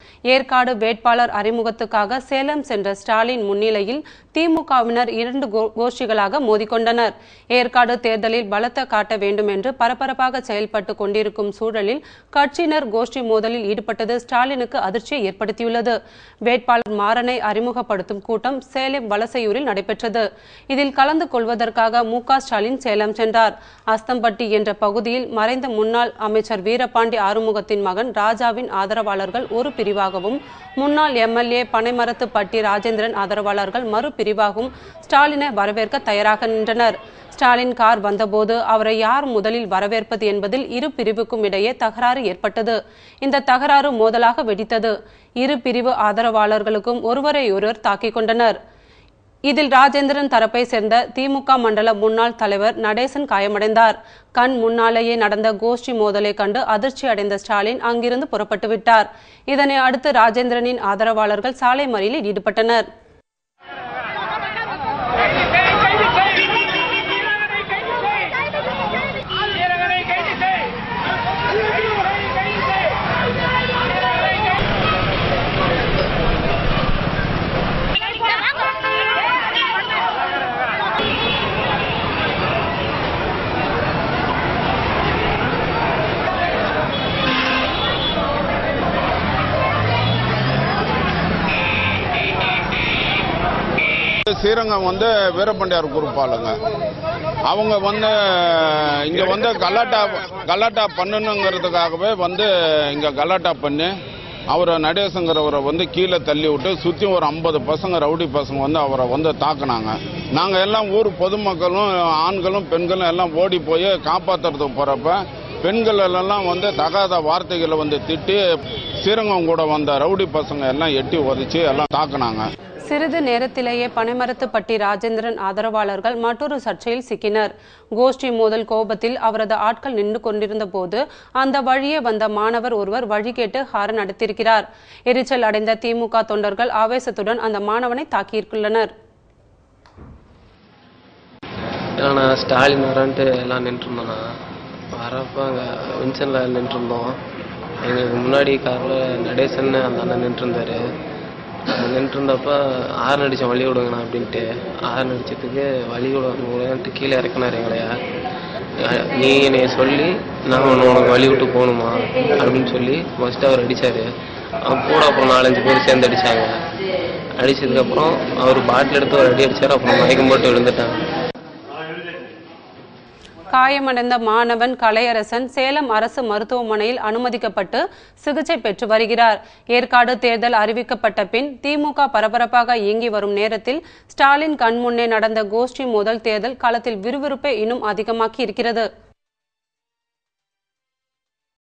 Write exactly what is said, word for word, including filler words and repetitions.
ஏற்காடு வேட்பாளர் அறிமுகத்துக்காக சேலம் சென்ற ஸ்டாலின் முன்னிலையில் திமுகவினர் இரண்டு கோஷ்டிகளாக மோதிக்கொண்டனர். ஏற்காடு தேர்தலில் பலத்த காட்ட வேண்டும் என்று பரபரப்பாக செயல்பட்டு கொண்டிருக்கும் சூழலில் கட்சியினர் கோஷ்டி மோதலில் ஈடுபட்டது ஸ்டாலினுக்கு அதிர்ச்சியை ஏற்படுத்தியுள்ளது. வேட்பாளர் மாறனை அறிமுகப்படுத்தும் கூட்டம் சேலம் வலசையூரில் நடைபெற்றது. இதில் கலந்து கொள்வதற்காக மு க ஸ்டாலின் சேலம் சென்றார். அஸ்தம்பட்டி என்ற பகுதியில் மறைந்த முன்னாள் அமைச்சர் வீரபாண்டி ஆறுமுகத்தின் மகன் ராஜாவின் ஆதரவாளர்கள் ஒரு பிரிவாகவும், முன்னாள் எம்எல்ஏ பனைமரத்துப்பட்டி ராஜேந்திரன் ஆதரவாளர்கள் மறு பிரிவாகவும் ஸ்டாலினை வரவேற்க தயாராக நின்றனர். ஸ்டாலின் கார் வந்தபோது அவரை யார் முதலில் வரவேற்பது என்பதில் இரு பிரிவுக்கும் இடையே தகராறு ஏற்பட்டது. இந்த தகராறு மோதலாக வெடித்தது. இரு பிரிவு ஆதரவாளர்களுக்கும் ஒருவரையொருவர் தாக்கிக் கொண்டனர். இதில் ராஜேந்திரன் தரப்பை சேர்ந்த திமுக மண்டல முன்னாள் தலைவர் நடேசன் காயமடைந்தார். கண் முன்னாலேயே நடந்த கோஷ்டி மோதலை கண்டு அதிர்ச்சி அடைந்த ஸ்டாலின் அங்கிருந்து புறப்பட்டு விட்டார். இதனை அடுத்து ராஜேந்திரனின் ஆதரவாளர்கள் சாலை மறியலில் ஈடுபட்டனர். ஸ்ரீரங்கம் வந்து வீரபாண்டியார் குரூப் ஆளுங்க. அவங்க வந்து இங்க வந்து கலாட்டா கலாட்டா பண்ணணுங்கிறதுக்காகவே வந்து இங்க கலாட்டா பண்ணி அவரை நடேசங்கிறவரை வந்து கீழே தள்ளி விட்டு சுற்றி ஒரு ஐம்பது பசங்க ரவுடி பசங்க வந்து அவரை வந்து தாக்குனாங்க. நாங்கள் எல்லாம் ஊர் பொதுமக்களும் ஆண்களும் பெண்களும் எல்லாம் ஓடி போய் காப்பாற்றுறதுக்கு போகிறப்ப பெண்கள் எல்லாம் வந்து தகாத வார்த்தைகளை வந்து திட்டி ஸ்ரீரங்கம் கூட வந்த ரவுடி பசங்க எல்லாம் எட்டி உதச்சி எல்லாம் தாக்குனாங்க. சிறிது நேரத்திலேயே பனைமரத்துப்பட்டி ராஜேந்திரன் ஆதரவாளர்கள் மற்றொரு சர்ச்சையில் சிக்கினர். கோஷ்டி மோதல் கோபத்தில் அவரது ஆட்கள் நின்று கொண்டிருந்த போது அந்த வழியே வந்த மாணவர் ஒருவர் வழி கேட்டு ஹாரன் அடித்திருக்கிறார். எரிச்சல் அடைந்த திமுக தொண்டர்கள் ஆவேசத்துடன் அந்த மாணவனை தாக்கியுள்ளனர். ஸ்டாலின் வரன்ட்டு எல்லாம் நின்றுருந்தோம்னா வரப்போ அங்கே வின்சனில் நின்றுருந்தோம். எங்களுக்கு முன்னாடி காரில் நடேசன் அந்த அண்ணன் நின்றுருந்தாரு. நின்றுருந்தப்ப ஆறு அடித்தேன் வழி விடுங்கண்ணா அப்படின்ட்டு. ஆறு அடித்ததுக்கு வழி விடுன்ட்டு கீழே இறக்குனார் எங்களையா. நீ என்னைய சொல்லி நான் ஒன்று உனக்கு வழி விட்டு போகணுமா அப்படின்னு சொல்லி ஃபஸ்ட்டு அவர் அடித்தார். அவன் கூட அப்புறம் நாலஞ்சு பேர் சேர்ந்து அடித்தாங்க. அடித்ததுக்கப்புறம் அவர் பாட்டில் எடுத்து ஒரு அடி அடித்தார். அப்புறம் மயக்கம் போட்டு விழுந்துட்டாங்க. காயமடைந்த மாணவன் கலையரசன் சேலம் அரசு மருத்துவமனையில் அனுமதிக்கப்பட்டு சிகிச்சை பெற்று வருகிறார். ஏற்காடு தேர்தல் அறிவிக்கப்பட்ட பின் திமுக பரபரப்பாக இயங்கி வரும் நேரத்தில் ஸ்டாலின் கண்முன்னே நடந்த கோஷ்டி மோதல் தேர்தல் களத்தில் விறுவிறுப்பை இன்னும் அதிகமாக்கி இருக்கிறது.